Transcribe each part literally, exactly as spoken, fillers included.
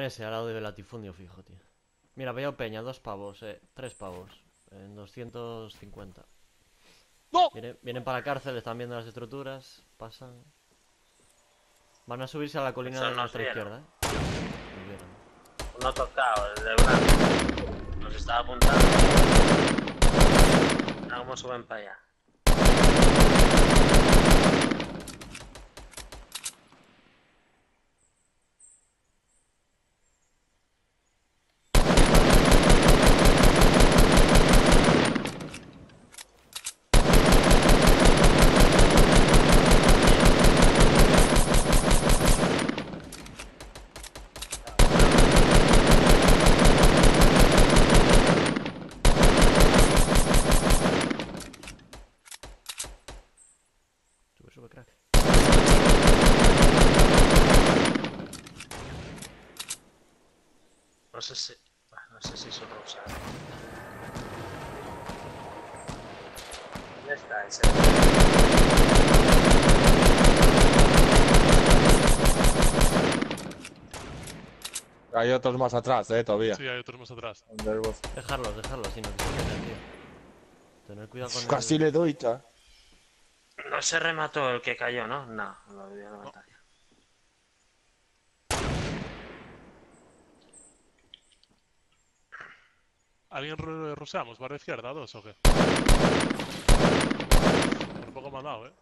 Pone ese al lado de latifundio fijo, tío. Mira, veo peña, dos pavos, eh. Tres pavos. En doscientos cincuenta. ¡No! Vienen, vienen para la cárcel, están viendo las estructuras. Pasan. Van a subirse a la colina Eso de nos nuestra vieron. izquierda, eh. Nos vieron. Uno tocado, el de blanco. Nos estaba apuntando. Mira cómo suben para allá. Sube, sube, crack. No sé si... No sé si son rusos. ¿Dónde está ese? Hay otros más atrás, eh, todavía. Sí, hay otros más atrás. Donde el boss. Dejarlos, dejarlos, si no que se meten, tío. Tener cuidado con Casi el... le doy, cha. No se remató el que cayó, ¿no? No, lo voy a levantar ya. ¿Alguien ru- ruseamos? ¿Barra izquierda dos o qué? Por poco me han dado, eh.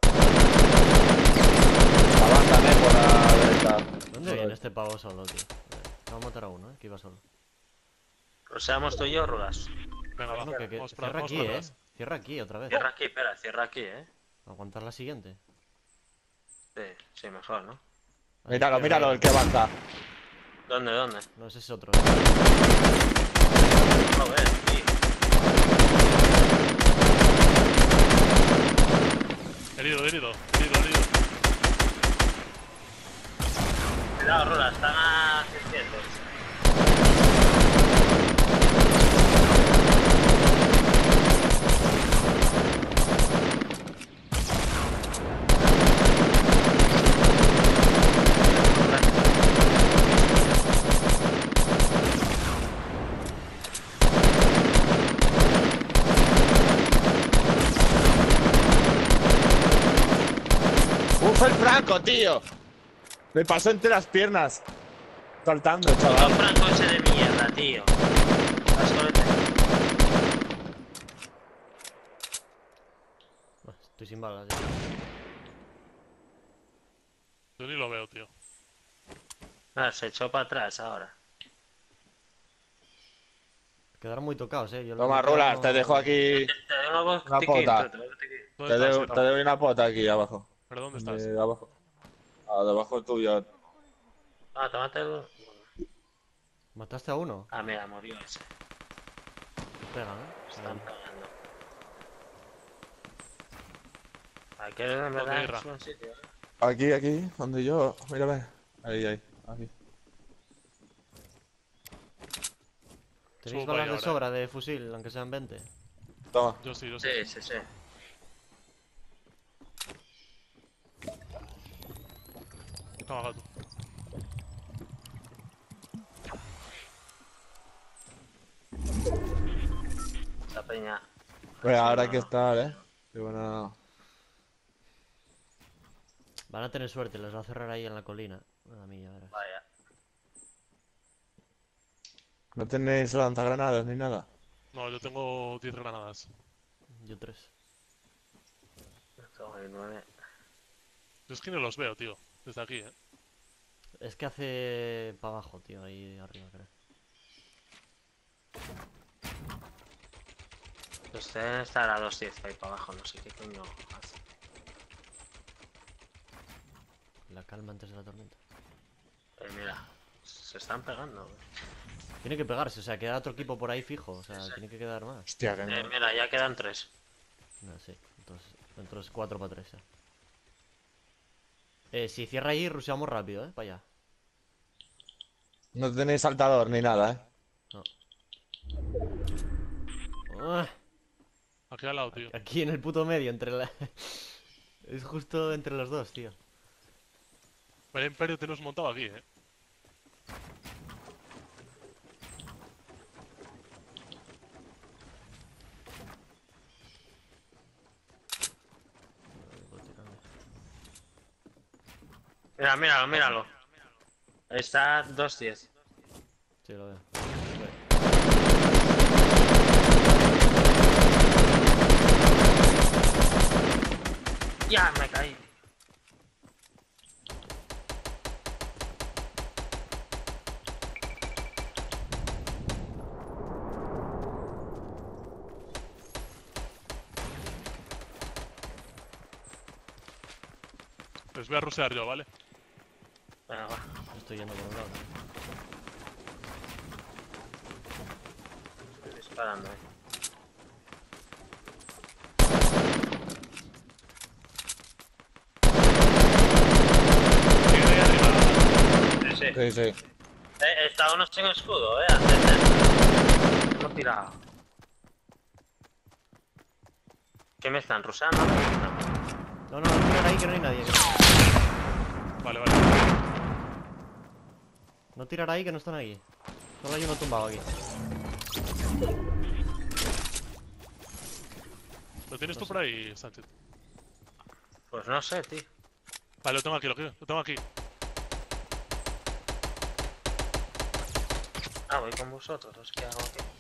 Avanzan, eh, por la derecha. ¿Dónde viene este pavo solo, tío? Eh, Vamos a matar a uno, eh, que iba solo. ¿Roseamos tú y yo, Rugas? Venga, va. No, que, que... Vamos para, Cierra vamos aquí, para eh. atrás. Cierra aquí otra vez. Cierra aquí, espera, cierra aquí, ¿eh? Aguantar la siguiente. Sí, sí, mejor, ¿no? Ahí, Míralo, izquierda, míralo, ahí. el que avanza. ¿Dónde, dónde? No, ese es otro. Joder, tío. Herido, herido, herido, herido. Cuidado, Rugas, están a seiscientos. ¡Uf, el Franco, tío! Me pasó entre las piernas. Saltando, Puto chaval. Franco ese de mierda, tío. Cascolete. Buah, estoy sin balas ya. Yo ni lo veo, tío. Ah, se echó para atrás ahora. Quedaron muy tocados, eh. Yo lo Toma, que queda Rulas, no- te dejo aquí. Te doy una voz Una tiquín, pota. tú, te doy un tiquín. ¿Dónde Te, estás? doy- te doy una pota aquí abajo. ¿Pero dónde estás? De abajo. Ah, debajo tuyo. Ah, tómate el... ¿Mataste a uno? Ah, mira, murió ese. Pegan, eh. Están pegando. Aquí en verdad ¿Dónde, es Irra? buen sitio, ¿eh? Aquí, aquí, donde yo. Mírame. Ahí, ahí. Aquí. ¿Tenéis Subo para balas allá de ahora, sobra de fusil, aunque sean veinte? Toma. Yo sí, yo sí. Sí, sí, sí. Toma, gato. Esta peña. Pues Sí, ahora hay no, que no. estar, eh. Qué buena. Van a tener suerte, les va a cerrar ahí en la colina. Nada mía, verás. Vaya. No tenéis lanzagranadas ni nada. No, yo tengo diez granadas. Yo tres. Tengo el nueve. Yo es que no los veo, tío. Desde aquí, eh. Es que hace para abajo, tío, ahí arriba, creo. Pues deben estar a dos diez ahí para abajo, no sé qué coño hace. La calma antes de la tormenta. Eh, mira, se están pegando. güey. Tiene que pegarse, o sea, queda otro equipo por ahí fijo. O sea, Sí, sí. tiene que quedar más. Hostia, que Eh, no. mira, ya quedan tres. No, sí. Entonces, entonces cuatro para tres ya. Eh, si cierra ahí, ruseamos rápido, eh, para allá. No tenéis saltador ni nada, eh. No. Ah, Aquí al lado, tío. aquí en el puto medio, entre la... Es justo entre los dos, tío. El Imperio tenemos montado aquí, eh. Mira, míralo, míralo. Está dos diez. Sí, lo veo. Ya, me caí. Les voy a rusear yo, ¿vale? Venga, va. Estoy yendo por un lado. Estoy disparando, eh. Tiene ahí arriba. Sí, sí. Sí, sí. Eh, está uno sin escudo, eh. Antes no tirado. ¿Qué me están rusando? No. No, no, no tirar ahí que no hay nadie. que Vale, vale. No tirar ahí que no están aquí. Solo hay uno tumbado aquí. ¿Lo tienes tú por ahí, Sánchez? Pues no sé, tío. Vale, lo tengo aquí, lo, lo tengo aquí. Ah, voy con vosotros. ¿Qué hago aquí?